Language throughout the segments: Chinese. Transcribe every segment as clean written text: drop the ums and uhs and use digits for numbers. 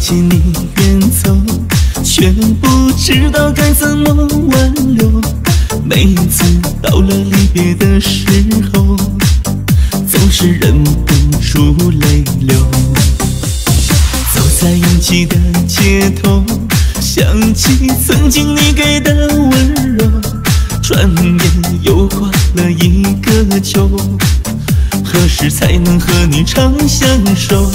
见你远走，却不知道该怎么挽留。每次到了离别的时候，总是忍不住泪流。走在拥挤的街头，想起曾经你给的温柔，转眼又qua了一个秋，何时才能和你长相守？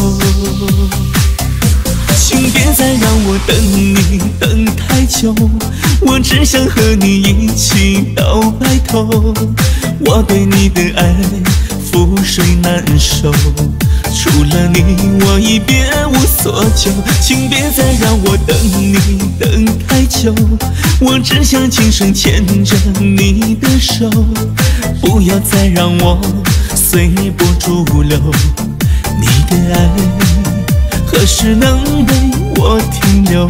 请别再让我等你等太久，我只想和你一起到白头。我对你的爱覆水难收，除了你我已别无所求。请别再让我等你等太久，我只想轻声牵着你的手，不要再让我随波逐流。你的爱何时能为我停留？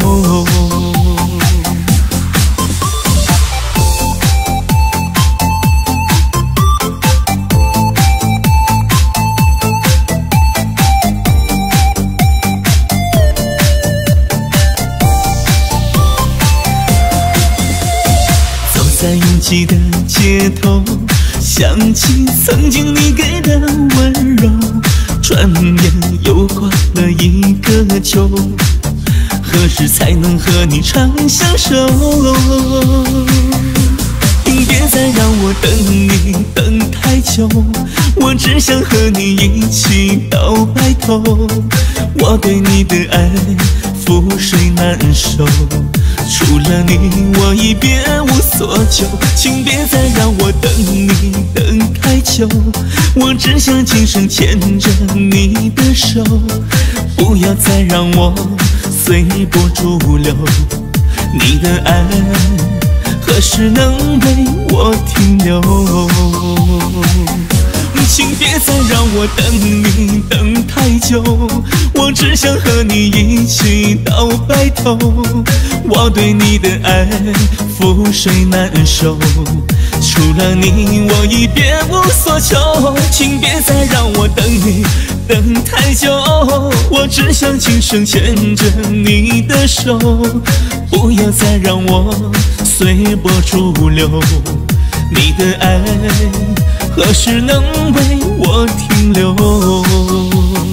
走在拥挤的街头，想起曾经你给的温柔，转眼又qua了一个秋，何时才能和你长相守？请别再让我等你等太久，我只想和你一起到白头。我对你的爱覆水难收，除了你我已别无所求。请别再让我等你等太久，我只想轻声牵着你的手，不要再让我随波逐流。你的爱何时能为我停留？请别再让我等你等太久，我只想和你一起到白头。我对你的爱覆水难收，除了你我已别无所求。请别再让我等你等太久，我只想轻声牵着你的手，不要再让我随波逐流。你的爱何时能为我停留？